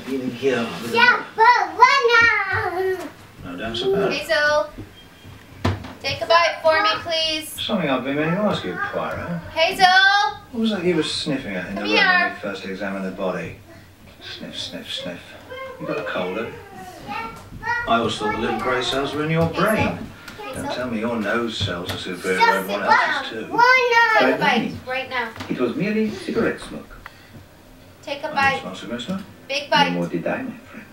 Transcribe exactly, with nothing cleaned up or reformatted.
been in here. Yeah, but what? No doubts about it. Hazel, take a bite for me, please. Something I've been meaning to ask you, Poirot. Hazel! What was that you were sniffing at in the Come room here. when we first examined the body? Sniff, sniff, sniff. You got a cold, have you? I always thought the little grey cells were in your brain. Don't tell me your nose cells are superior to everyone else's too. Take a bite right now. It was merely cigarette smoke. Take a Oh, bite. it's not cigarette smoke? Big No bite. more did I, my friend.